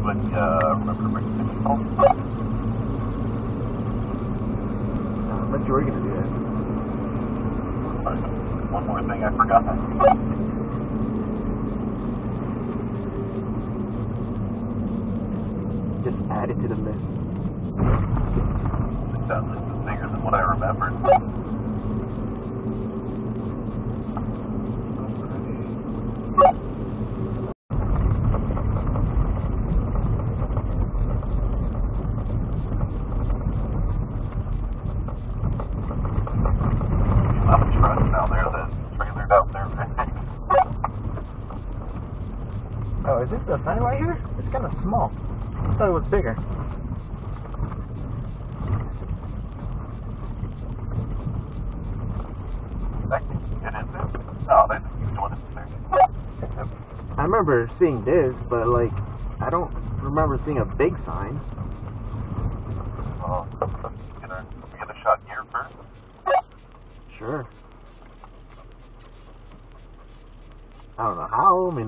remember my signal? I bet you were going to do that. One more thing I forgot. Just add it to the list. That list is bigger than what I remembered. Oh, is this the sign right here? It's kind of small. I thought it was bigger. I remember seeing this, but like, I don't remember seeing a big sign. Well, we get a shot here first? Sure. I don't know how, I mean...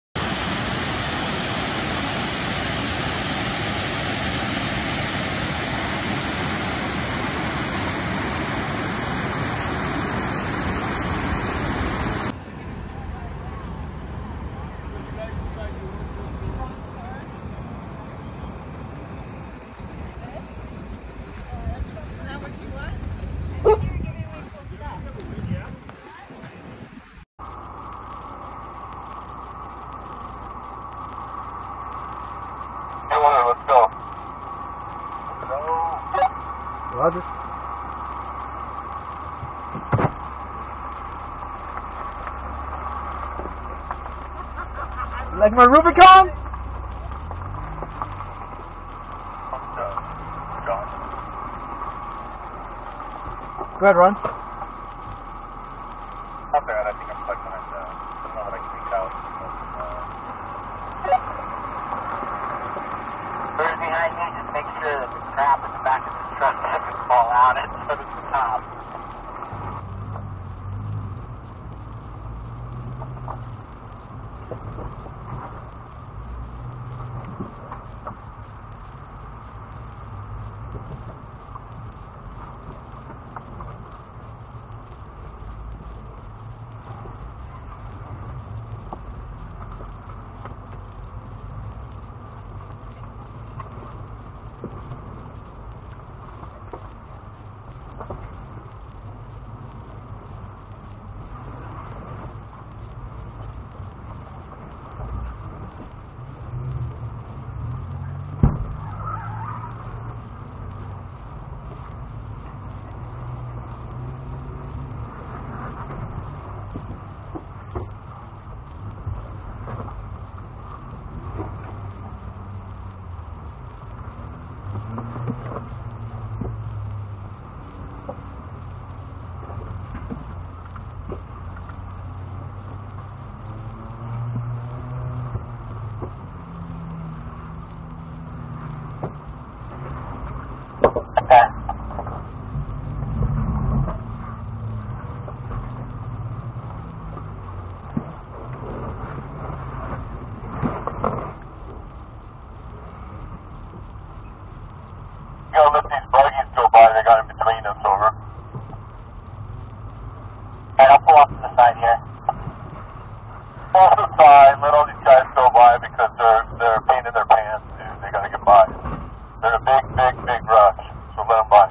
Let's go. Roger. Like my Rubicon? Go ahead, Ron. Not bad. I think I'm stuck behind I don't know what I can make out. Whoever's behind me, just make sure that the crap in the back of the truck doesn't fall out and so does the top. Let these buggies go by, they got in between us, over. And I'll pull off to the side here. Pull off to the side, let all these guys go by because they're a pain in their pants, dude. They gotta get by. They're in a big rush, so let them by.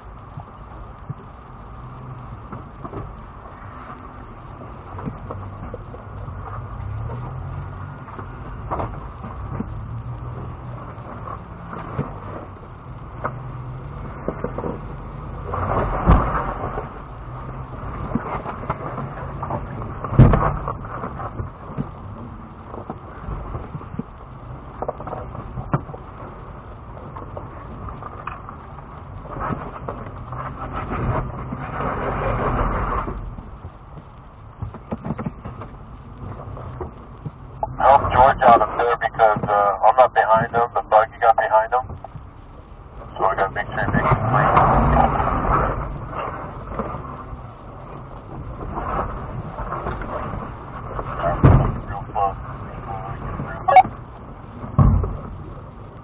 Help George out up there because I'm not behind him, the buggy got behind him. So we gotta make sure he makes it clean. Real close.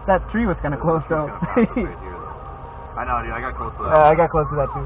that tree was kind of close though. I know, dude. I got close to that. I got close to that too.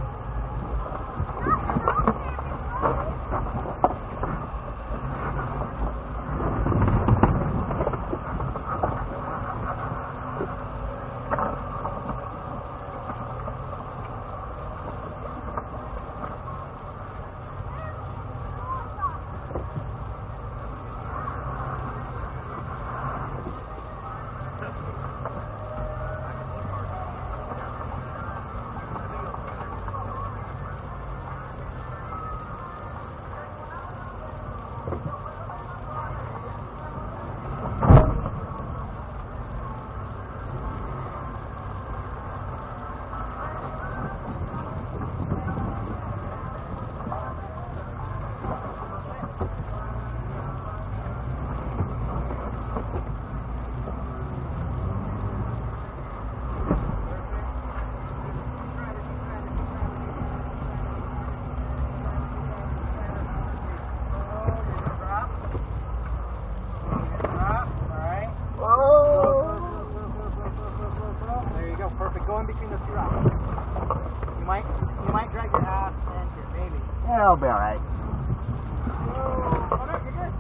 Perfect. Go in between those two rocks. You might drag your ass into it, maybe. Yeah, it'll be alright. Oh, no, you're good.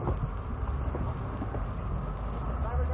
Driver.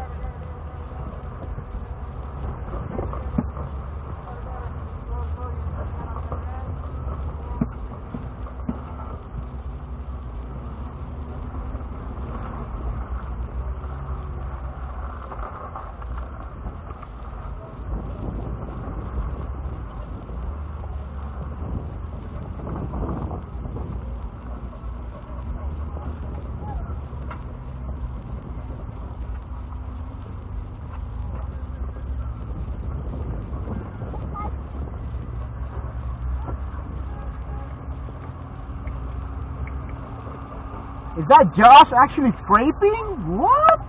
Is that Josh actually scraping? What?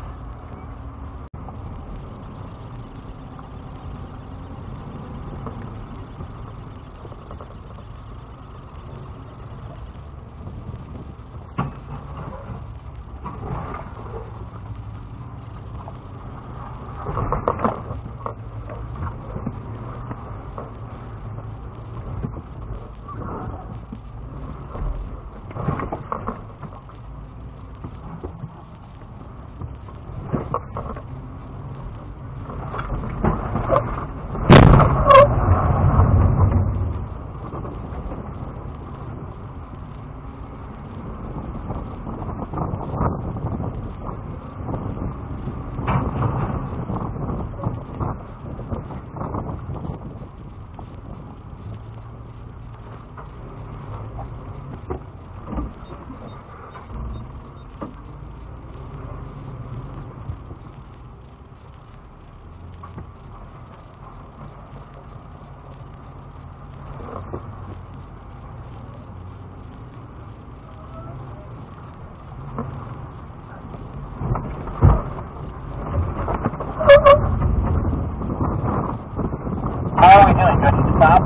How are we doing? Do I need to stop?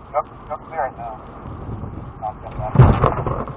Go clear it now. I'll get that.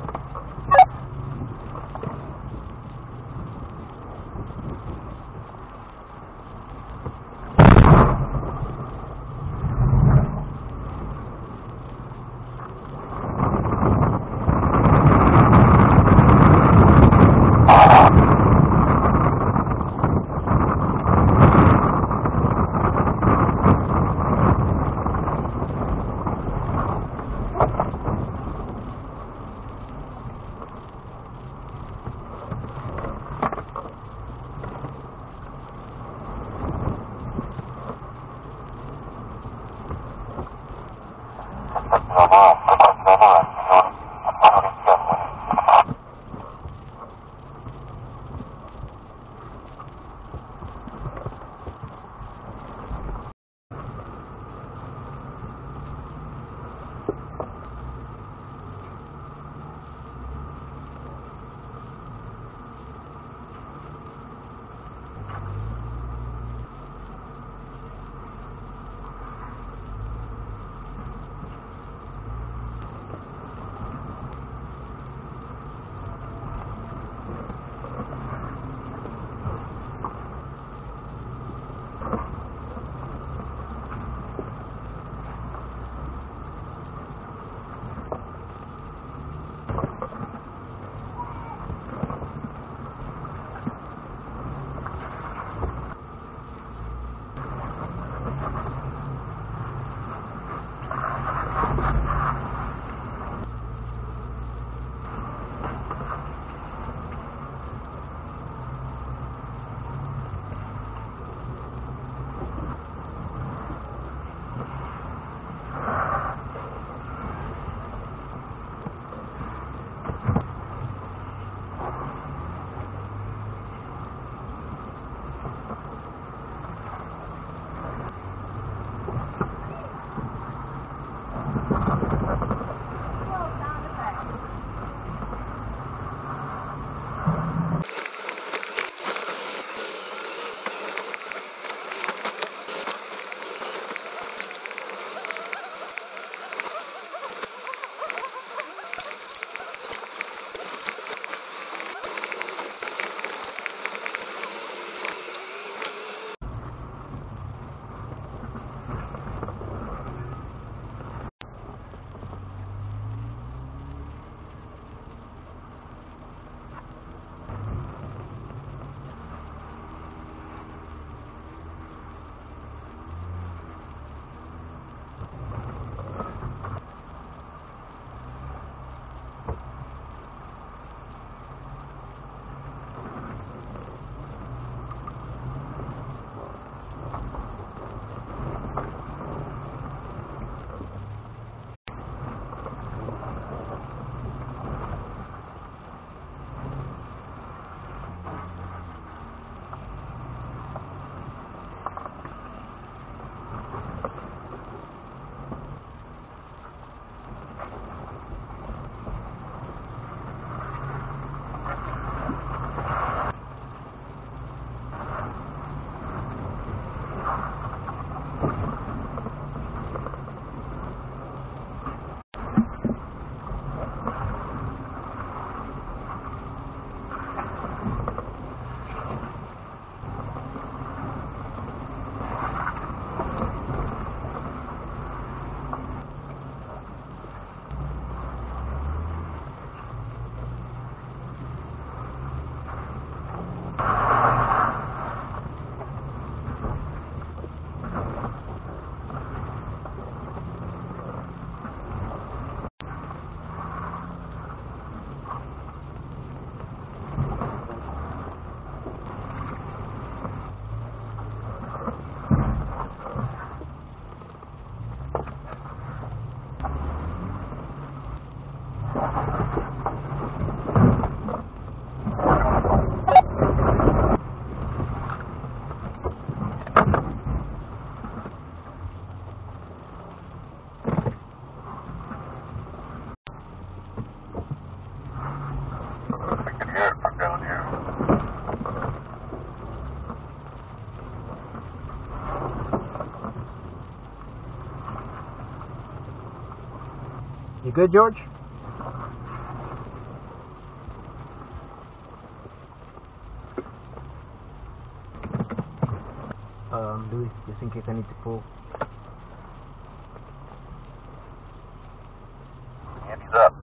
You good, George? Louis, just in case I need to pull. Andy's up.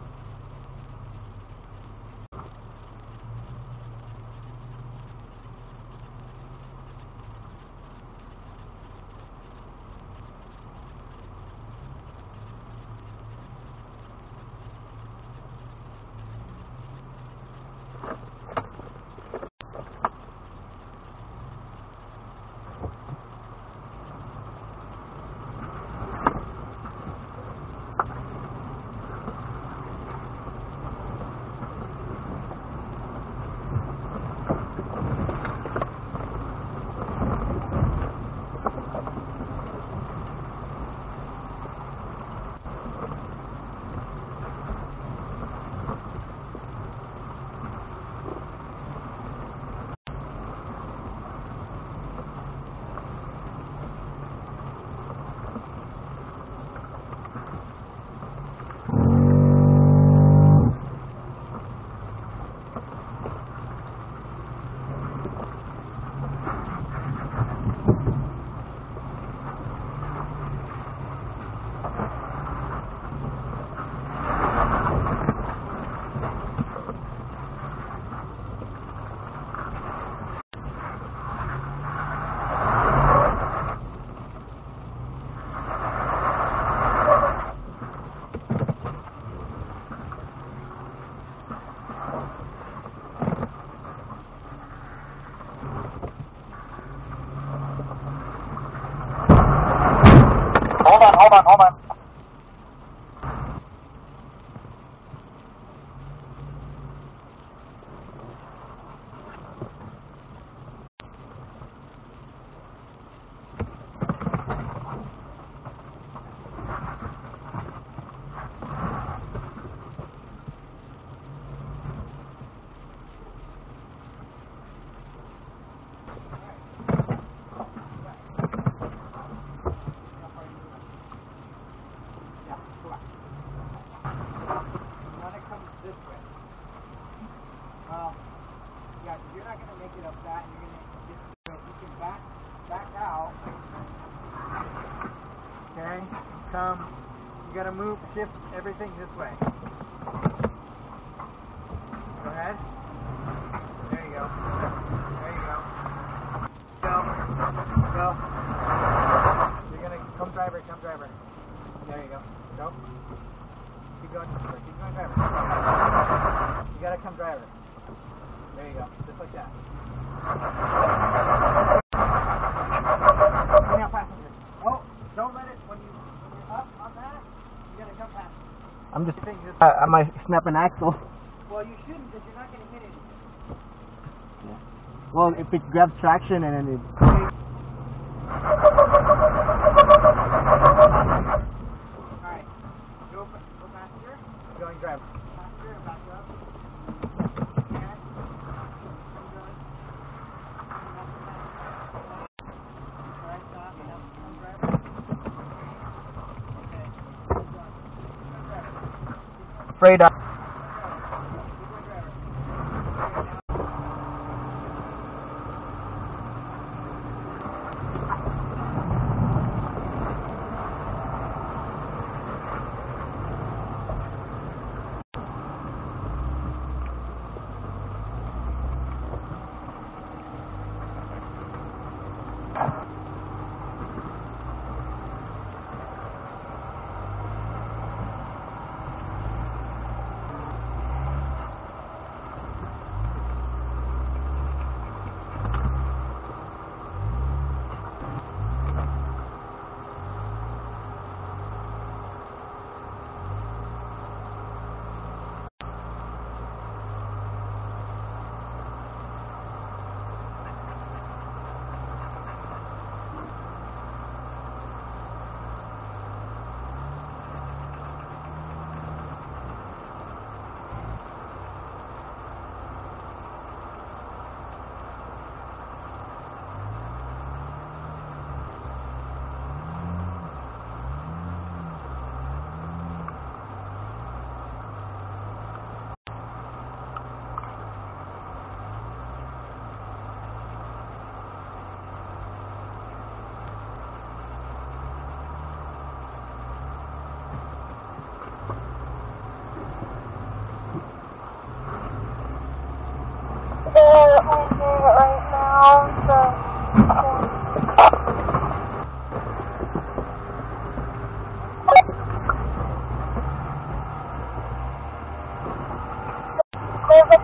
Hold on. This way. Well, yeah, you're not going to make it up that. You're going to get, you can back out. Okay, come. You got to move, shift everything this way. Go ahead. There you go. There you go. Go. You're going to come driver. There you go. Go. Keep going driver. You gotta come driver. There you go, just like that. Now passenger. Oh, don't let it, when you're up on that, you gotta come passenger. I'm just thinking I might snap an axle. Well, you shouldn't, because you're not gonna hit it. Yeah. Well, if it grabs traction and then it... Alright, go passenger. Going driver. Passenger, back up. Afraid of...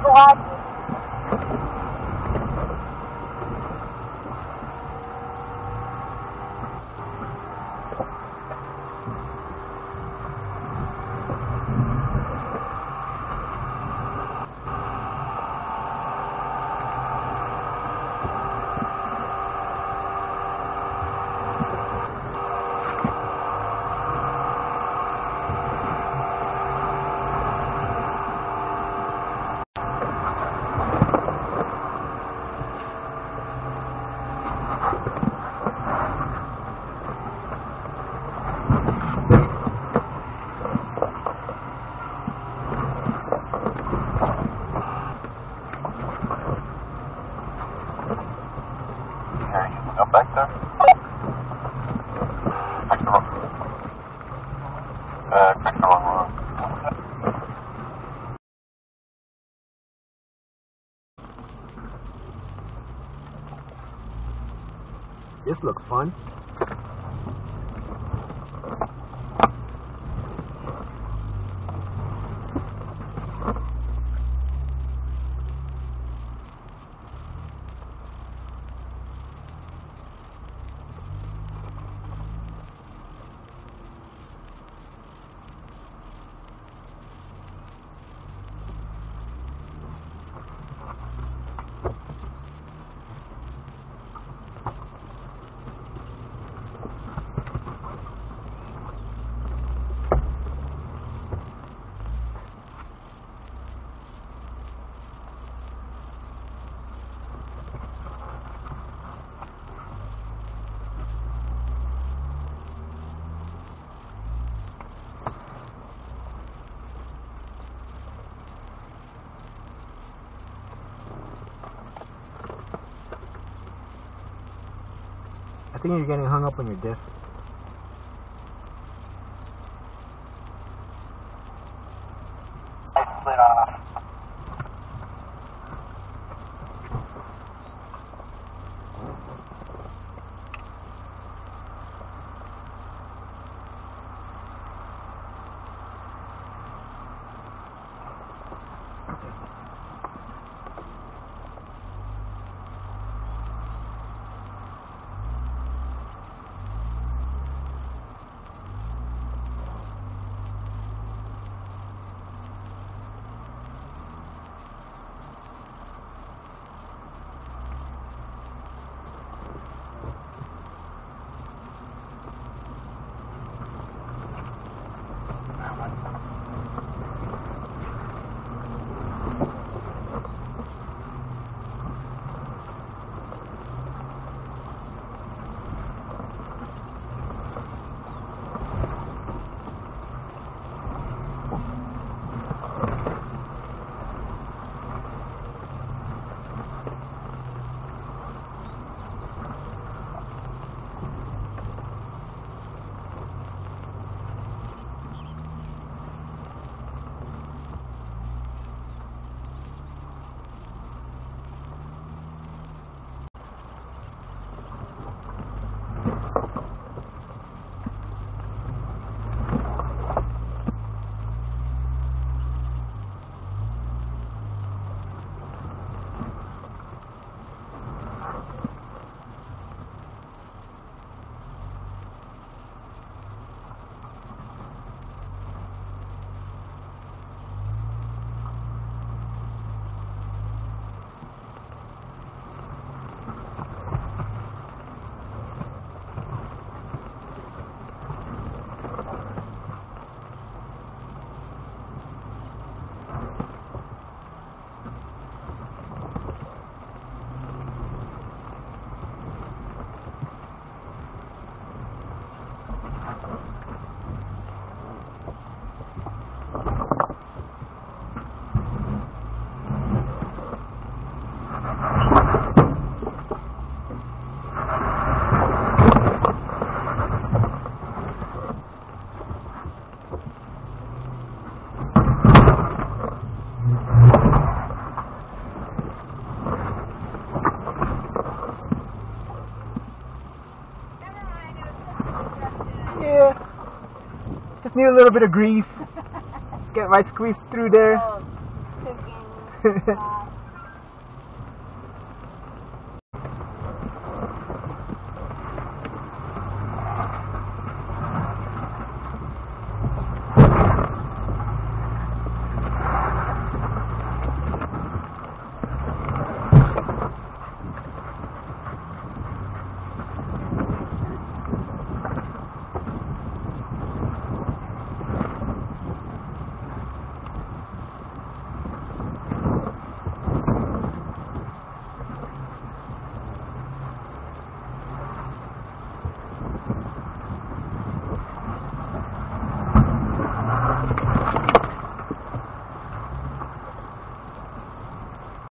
Up back there? Fix the wrong road. This looks fun. I think you're getting hung up on your disc. I split off. Yeah. Just need a little bit of grease. Get right squeezed through there. Bye.